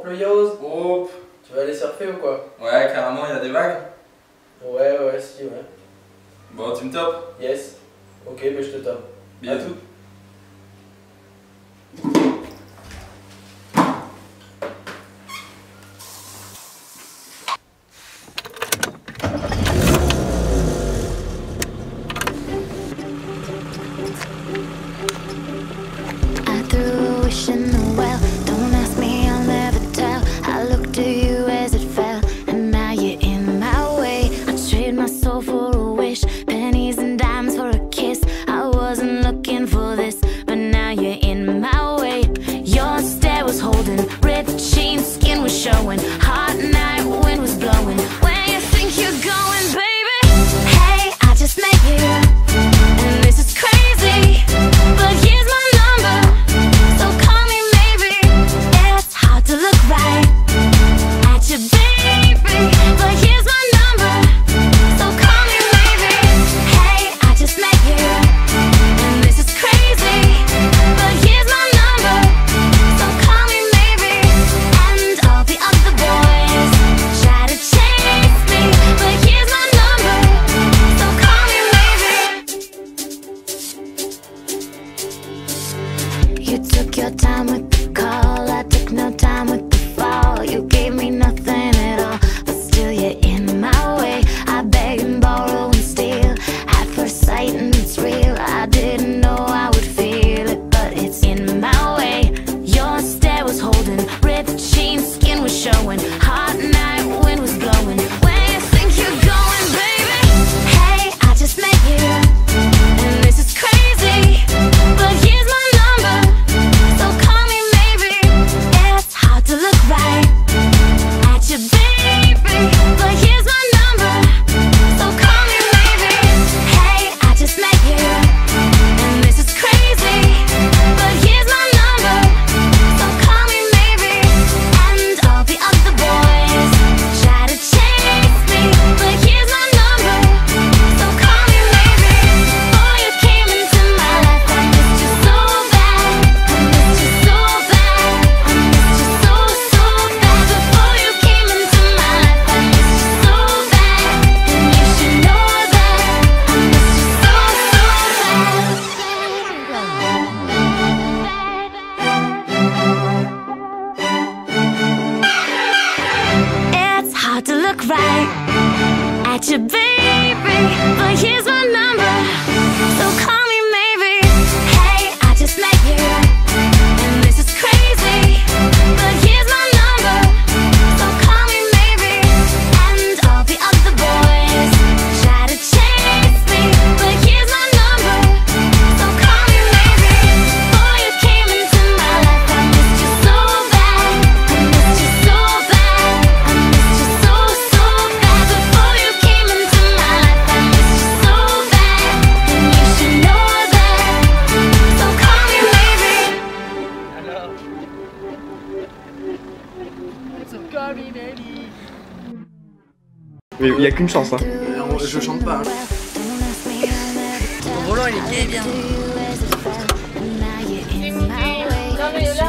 le Yaoz. Oh. Tu vas aller surfer ou quoi? Ouais, carrément, il y a des vagues. Ouais, si, ouais. Bon, tu me topes? Yes. Ok, mais je te tape. Bien. À tout. You took your time with the call, I took no time with the fall. You gave me nothing at all, but still you're in my way. I beg and borrow and steal at first sight, and it's real. I didn't know I would feel it, but it's in my way. Your stare was holding, ripped jeans, skin was showing. Hot night, wind was blowing. Where you think you're going, baby? Hey, I just met you, and this is crazy, but here's my number, so call me maybe. It's hard to look right at you, baby, but here's my number, so call me maybe. Hey, I just met you, and this is crazy, but here's my number, so call me maybe. And all the other boys try to chase me, but here's my number, so call me maybe. Before you came into my life, I missed you so bad, I missed you so bad, I missed you so, so bad. Before you came into my life, I missed you so bad, and you should know that I missed you so, so bad. It's hard to look right at you, baby, but here's my number, so call me maybe. Hey, I just met you, and this is crazy, but here's my number, so call me maybe. And all the other boys try to chase me, but here's my number, so call me maybe. Before you came into my life, I missed you so bad, I missed you so bad, I missed you so, so bad. Before you came into my life, I missed you so bad, and you should know that, so call me maybe. Mais il y a qu'une chance, hein. Je chante pas. Roland, il est gay, bien.